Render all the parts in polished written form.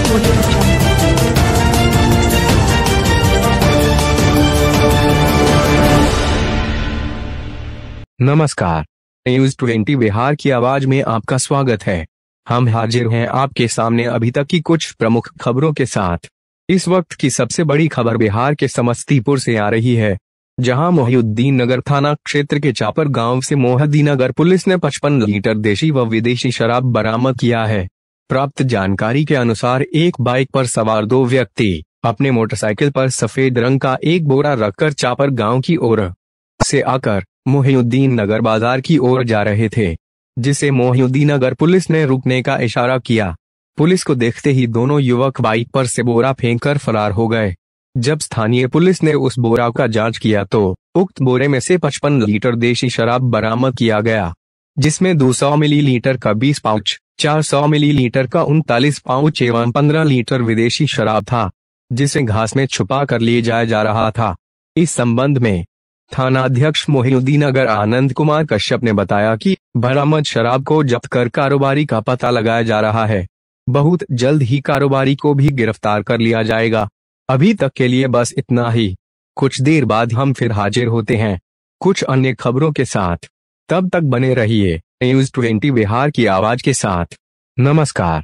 नमस्कार, न्यूज 20 बिहार की आवाज में आपका स्वागत है। हम हाजिर हैं आपके सामने अभी तक की कुछ प्रमुख खबरों के साथ। इस वक्त की सबसे बड़ी खबर बिहार के समस्तीपुर से आ रही है, जहां मोहिउद्दीन नगर थाना क्षेत्र के चापर गांव से मोहिउद्दीननगर पुलिस ने 55 लीटर देशी व विदेशी शराब बरामद किया है। प्राप्त जानकारी के अनुसार एक बाइक पर सवार 2 व्यक्ति अपने मोटरसाइकिल पर सफेद रंग का एक बोरा रखकर चापर गांव की ओर से आकर मोहिउद्दीन नगर बाजार की ओर जा रहे थे, जिसे मोहिउद्दीन नगर पुलिस ने रुकने का इशारा किया। पुलिस को देखते ही दोनों युवक बाइक पर से बोरा फेंककर फरार हो गए। जब स्थानीय पुलिस ने उस बोरा का जांच किया तो उक्त बोरे में से 55 लीटर देशी शराब बरामद किया गया, जिसमें 200 मिलीलीटर का 20 पाउच, 400 मिलीलीटर का 39 पाउच एवं 15 लीटर विदेशी शराब था, जिसे घास में छुपा कर ले जाया जा रहा था। इस संबंध में थाना अध्यक्ष मोहिउद्दीननगर आनंद कुमार कश्यप ने बताया कि बरामद शराब को जब्त कर कारोबारी का पता लगाया जा रहा है। बहुत जल्द ही कारोबारी को भी गिरफ्तार कर लिया जाएगा। अभी तक के लिए बस इतना ही। कुछ देर बाद हम फिर हाजिर होते हैं कुछ अन्य खबरों के साथ। तब तक बने रहिए न्यूज 20 बिहार की आवाज के साथ। नमस्कार।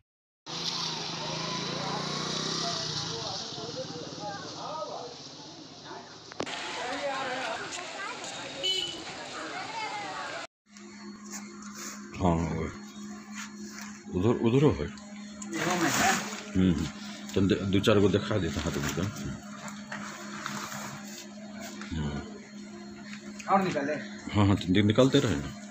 हाँ उधर उधर है। तो 2-4 गो दिखा देता हाथ में। और निकाले। हाँ हाँ, निकलते रहे ना।